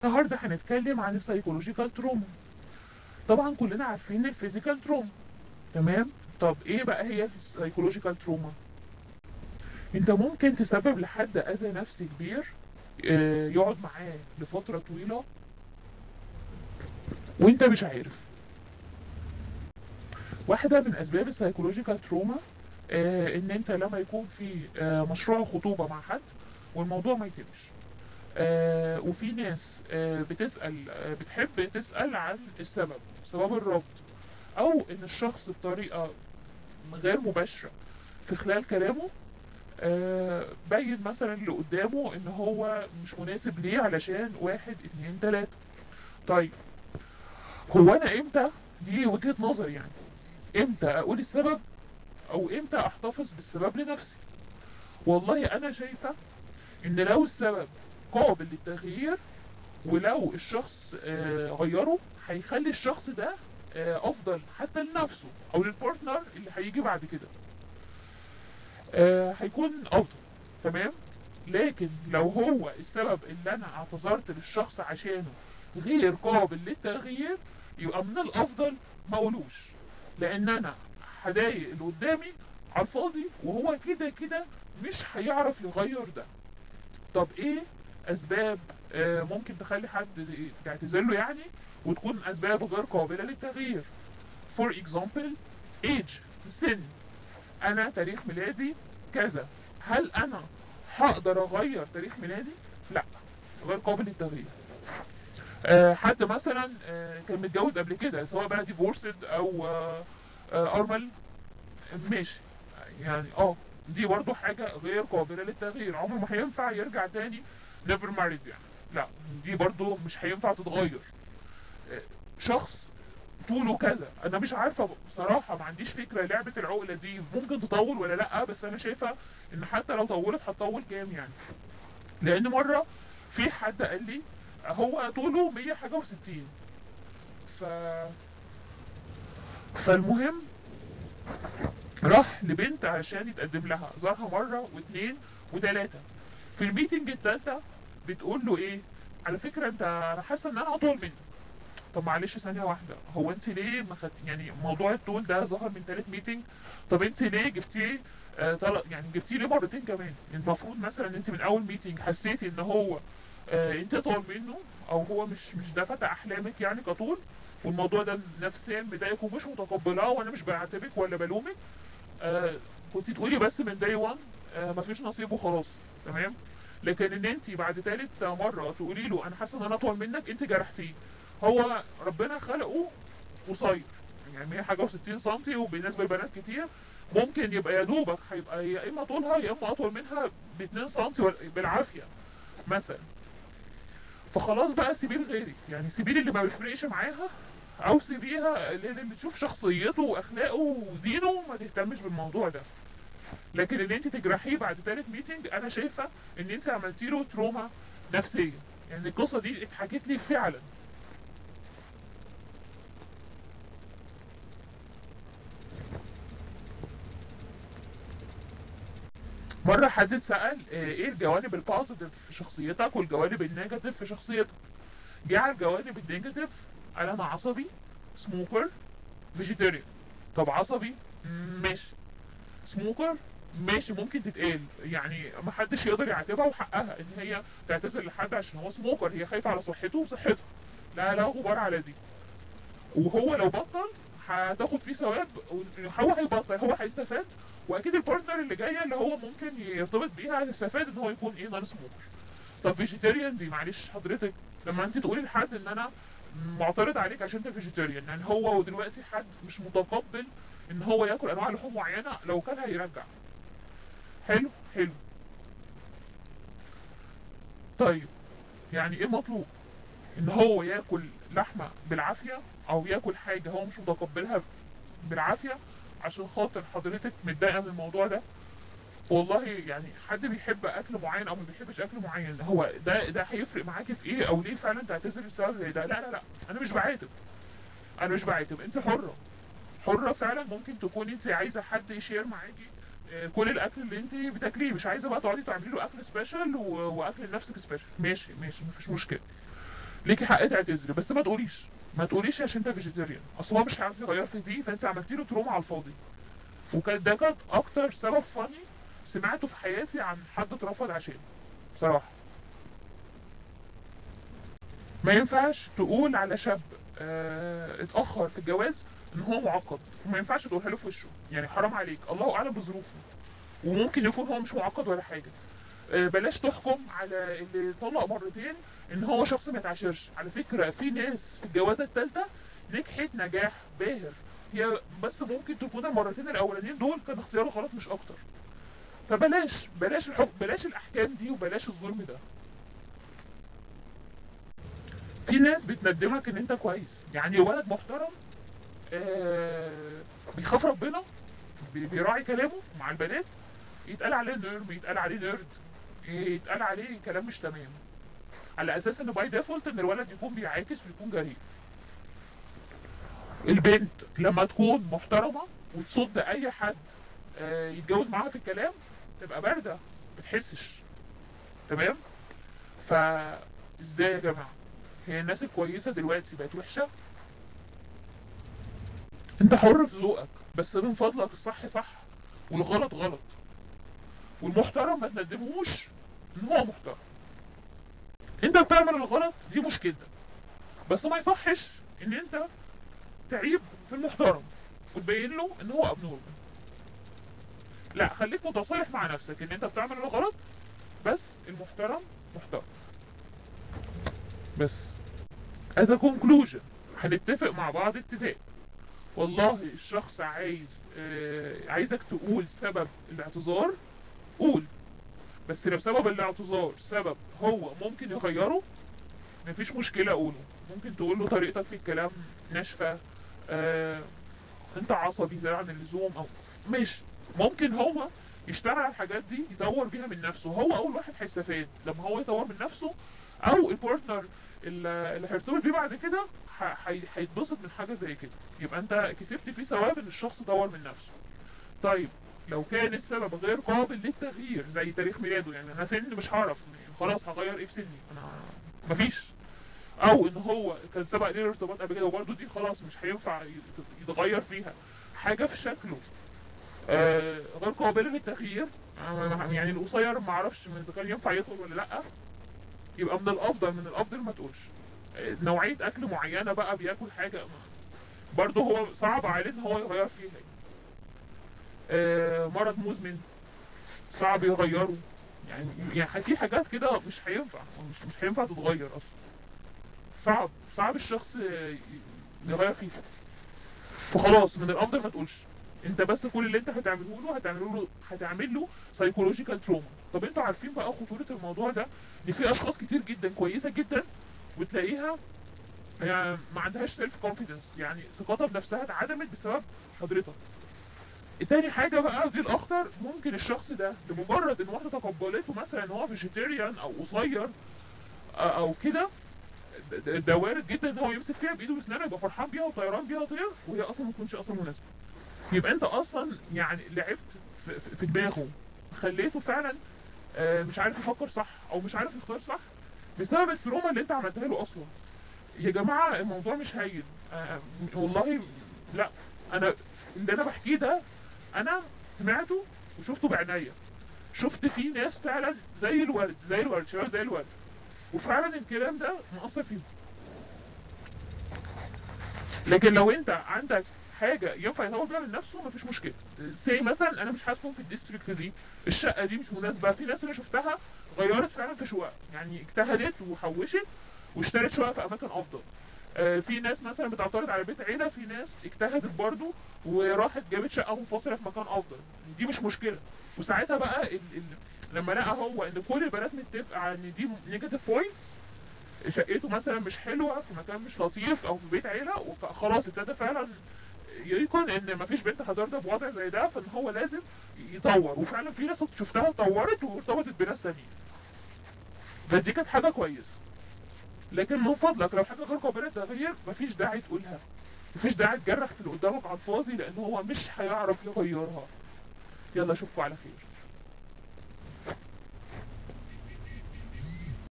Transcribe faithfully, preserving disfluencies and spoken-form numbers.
النهارده هنتكلم عن السايكولوجيكال تروما. طبعا كلنا عارفين الفيزيكال تروما، تمام؟ طب ايه بقى هي السايكولوجيكال تروما؟ انت ممكن تسبب لحد اذى نفسي كبير آه، يقعد معاه لفترة طويلة وانت مش عارف. واحدة من اسباب السايكولوجيكال تروما آه، ان انت لما يكون في آه، مشروع خطوبة مع حد والموضوع ما يتمش، آه، وفي ناس آه، بتسأل آه، بتحب تسأل عن السبب، سبب الرفض، او ان الشخص بطريقة غير مباشرة في خلال كلامه آه، بين مثلا اللي قدامه ان هو مش مناسب ليه علشان واحد اتنين تلاتة. طيب هو انا امتى، دي وجهة نظر يعني، امتى اقول السبب او امتى احتفظ بالسبب لنفسي؟ والله انا شايفة ان لو السبب قابل للتغيير ولو الشخص آه، غيره هيخلي الشخص ده آه، افضل حتى لنفسه او للبارتنر اللي هيجي بعد كده، آه، هيكون افضل، تمام؟ لكن لو هو السبب اللي انا اعتذرت للشخص عشانه غير قابل للتغيير، يبقى من الافضل ما اقولوش، لان انا هضايق اللي قدامي على الفاضي وهو كده كده مش هيعرف يغير ده. طب ايه اسباب آه ممكن تخلي حد يعتذر له يعني وتكون اسباب غير قابلة للتغيير؟ for example age، سن. انا تاريخ ميلادي كذا، هل انا هقدر اغير تاريخ ميلادي؟ لا، غير قابل للتغيير. أه حد مثلا أه كان متجوز قبل كده، سواء بقى ديفورسد او أه أه ارمل، ماشي، يعني اه دي برضو حاجة غير قابلة للتغيير، عمره ما هينفع يرجع تاني never married يعني، لا دي برضو مش هينفع تتغير. أه شخص طوله كذا، انا مش عارفه بصراحه، ما عنديش فكره لعبه العقله دي ممكن تطول ولا لا، بس انا شايفه ان حتى لو طولت هتطول كام يعني؟ لان مره في حد قال لي هو طوله مية حاجه وستين، ف فالمهم راح لبنت عشان يتقدم لها، زارها مره واثنين وثلاثه، في الميتنج الثالثه بتقول له ايه، على فكره انت انا حاسه ان انا اطول منك. طب معلش ثانية واحدة، هو انت ليه ما خد... يعني موضوع الطول ده ظهر من تالت ميتنج، طب انت ليه جبتيه آه طل... يعني جبتيه ليه مرتين كمان؟ المفروض مثلا انت من اول ميتنج حسيتي ان هو آه انت اطول منه، او هو مش مش ده فتى احلامك يعني كطول، والموضوع ده نفسيا مضايقك ومش متقبلاه، وانا مش بعاتبك ولا بلومك، آه كنت تقولي بس من داي وان آه مفيش نصيب وخلاص، تمام؟ لكن ان انت بعد تالت مره تقولي له انا حاسه ان انا اطول منك، انت جرحتيه. هو ربنا خلقه قصير، يعني مية حاجه و60 سم، وبالنسبه لبنات كتير ممكن يبقى يا دوبك هيبقى يا اما طولها يا اما اطول منها ب اتنين سم بالعافيه مثلا. فخلاص بقى سيبيه لغيرك، يعني سيبيه اللي ما بيفرقش معاها، او سيبيها اللي تشوف شخصيته واخلاقه ودينه، ما تهتمش بالموضوع ده. لكن ان انت تجرحيه بعد ثالث ميتنج، انا شايفه ان انت عملتي له تروما نفسيه، يعني القصه دي اتحكت لي فعلا. مره حد اتسال آه، ايه الجوانب البوزيتيف في شخصيتك والجوانب النيجاتيف في شخصيتك؟ جه على الجوانب النيجاتيف قال انا عصبي، سموكر، فيجيتيريان. طب عصبي ماشي، سموكر ماشي، ممكن تتقال، يعني ما حدش يقدر يعاتبها وحقها ان هي تعتذر لحد عشان هو سموكر، هي خايفه على صحته وصحتها، لا لا غبار على دي. وهو لو بطل هتاخد فيه ثواب، هو هيبطل، هو هيستفاد، واكيد البارتنر اللي جايه اللي هو ممكن يرتبط بيها هيستفاد ان هو يكون ايه، نون سموكر. طب فيجيتيريان دي، معلش حضرتك لما انت تقولي لحد ان انا معترض عليك عشان انت فيجيتيريان، يعني هو دلوقتي حد مش متقبل ان هو ياكل انواع لحوم معينه، لو كان هيرجع. حلو حلو. طيب يعني ايه مطلوب؟ ان هو ياكل لحمه بالعافيه او ياكل حاجه هو مش متقبلها بالعافيه عشان خاطر حضرتك متضايقه من الموضوع ده؟ والله يعني حد بيحب اكل معين او ما بيحبش اكل معين، هو ده ده هيفرق معاكي في ايه؟ او ليه فعلا تعتذري بسبب زي ده؟ لا لا لا، انا مش بعاتب، انا مش بعاتب، انت حره، حره فعلا. ممكن تكون انت عايزه حد يشير معاكي آه، كل الاكل اللي انت بتاكليه، مش عايزه بقى تقعدي تعملي له اكل سبيشال واكل لنفسك سبيشال، ماشي ماشي مفيش مشكله. ليكي حق تعتذري، بس ما تقوليش ما تقوليش عشان انت فيجيتيريان، اصل هو مش هيعرف يغير في دي، فانت عملتي له تروما على الفاضي. وكان ده كان اكتر سبب فاني سمعته في حياتي عن حد اترفض عشانه بصراحه. ما ينفعش تقول على شاب اه اتاخر في الجواز ان هو معقد، وما ينفعش تقولها له في وشه، يعني حرام عليك، الله اعلم بظروفه، وممكن يكون هو مش معقد ولا حاجه. اه بلاش تحكم على اللي طلق مرتين ان هو شخص ما يتعاشرش. على فكره في ناس في الجوازه الثالثه نجحت نجاح باهر، هي بس ممكن تكون المرتين الاولانيين دول كان اختياره غلط مش اكتر. فبلاش بلاش الحكم، بلاش الاحكام دي، وبلاش الظلم ده. في ناس بتندمك ان انت كويس، يعني ولد محترم آه بيخاف ربنا، بي- بيراعي كلامه مع البنات، يتقال عليه نيرد، يتقال عليه نيرد، يتقال عليه كلام مش تمام، على اساس ان باي ديفولت ان الولد يكون بيعاكس ويكون جريء. البنت لما تكون محترمه وتصد اي حد آه يتجوز معاها في الكلام تبقى بارده، بتحسش. تمام. فا ازاي يا جماعه هي الناس الكويسه دلوقتي بقت وحشه؟ انت حر في ذوقك، بس من فضلك الصح صح والغلط غلط، والمحترم ما تندمهوش ان هو محترم. انت بتعمل الغلط دي مشكلتك، بس ما يصحش ان انت تعيب في المحترم وتبين له ان هو ابنورمال. لا، خليك متصالح مع نفسك ان انت بتعمل الغلط، بس المحترم محترم. بس as a conclusion هنتفق مع بعض اتفاق. والله الشخص عايز آه عايزك تقول سبب الاعتذار، قول، بس لو سبب الاعتذار سبب هو ممكن يغيره مفيش مشكلة قوله. ممكن تقول له طريقتك في الكلام ناشفة، آه انت عصبي زيادة عن اللزوم، او مش ممكن هو يشتغل على الحاجات دي يطور بيها من نفسه، هو اول واحد هيستفاد لما هو يطور من نفسه، او البارتنر اللي اللي هيرتبط بيه بعد كده ح- هي- هيتبسط من حاجة زي كده، يبقى انت كسبت فيه ثواب ان الشخص طور من نفسه. طيب لو كان السبب غير قابل للتغيير زي تاريخ ميلاده، يعني انا سني مش هعرف خلاص هغير ايه في سني، انا مفيش، او ان هو كان سبق ليه ارتباط قبل كده وبرده دي خلاص مش هينفع يتغير فيها حاجه في شكله آه غير قابله للتغيير، آه يعني القصير ما اعرفش اذا كان ينفع يطول ولا لا، يبقى من الافضل من الافضل ما تقولش. آه نوعيه اكل معينه بقى بياكل حاجه برضه هو صعب عليه ان هو يغير فيها، آه مرض مزمن صعب يغيره، يعني يعني في حاجات كده مش هينفع مش مش هينفع تتغير اصلا، صعب صعب الشخص يغير فيها. فخلاص من الافضل ما تقولش، انت بس كل اللي انت هتعمله له هتعمله له هتعمل له سايكولوجيكال تروما. طب انتوا عارفين بقى خطوره الموضوع ده، ان في اشخاص كتير جدا كويسه جدا وتلاقيها يعني ما عندهاش سيلف كونفيدنس، يعني ثقتها بنفسها اتعدمت بسبب حضرتك. تاني حاجة بقى دي الأخطر، ممكن الشخص ده لمجرد إن واحدة تقبلته مثلا إن هو فيجيتيريان أو قصير آه، أو كده، ده ده وارد جدا إن هو يمسك فيها بإيده وأسنانه يبقى فرحان بيها وطيران بيها طير، وهي أصلا ما تكونش أصلا مناسبة. يبقى أنت أصلا يعني لعبت في, في في دماغه، خليته فعلا آه، مش عارف يفكر صح أو مش عارف يختار صح بسبب التروما اللي أنت عملتها له أصلا. يا جماعة الموضوع مش هين آه، والله لا، أنا اللي أنا بحكيه ده أنا سمعته وشفته بعناية، شفت فيه ناس فعلا زي الورد زي الورد شباب زي الورد، وفعلا الكلام ده مؤثر فيهم. لكن لو انت عندك حاجه ينفع يطور بيها من نفسه مفيش مشكله، زي مثلا انا مش هسكن في الديستريكت دي، الشقه دي مش مناسبه، في ناس انا شفتها غيرت فعلا في شقق، يعني اجتهدت وحوشت واشترت شقق في اماكن افضل. آه، في ناس مثلا بتعترض على بيت عيله، في ناس اجتهدت برضو وراحت جابت شقه منفصله في مكان افضل، دي مش مشكله. وساعتها بقى ال ال لما لقى هو ان كل البنات متفقه على ان دي نيجاتيف بوينت، شقته مثلا مش حلوه في مكان مش لطيف او في بيت عيله، فخلاص ابتدى فعلا يكون ان مفيش بنت هترضى بوضع زي ده، فان هو لازم يطور، وفعلا في ناس شفتها طورت وارتبطت بناس تانيين، فدي كانت حاجه كويسه. لكن من فضلك لو حاجه غير قابله للتغيير مفيش داعي تقولها، مفيش داعي تجرح في اللي قدامك على الفاضي، لان هو مش هيعرف يغيرها. يلا اشوفكم على خير.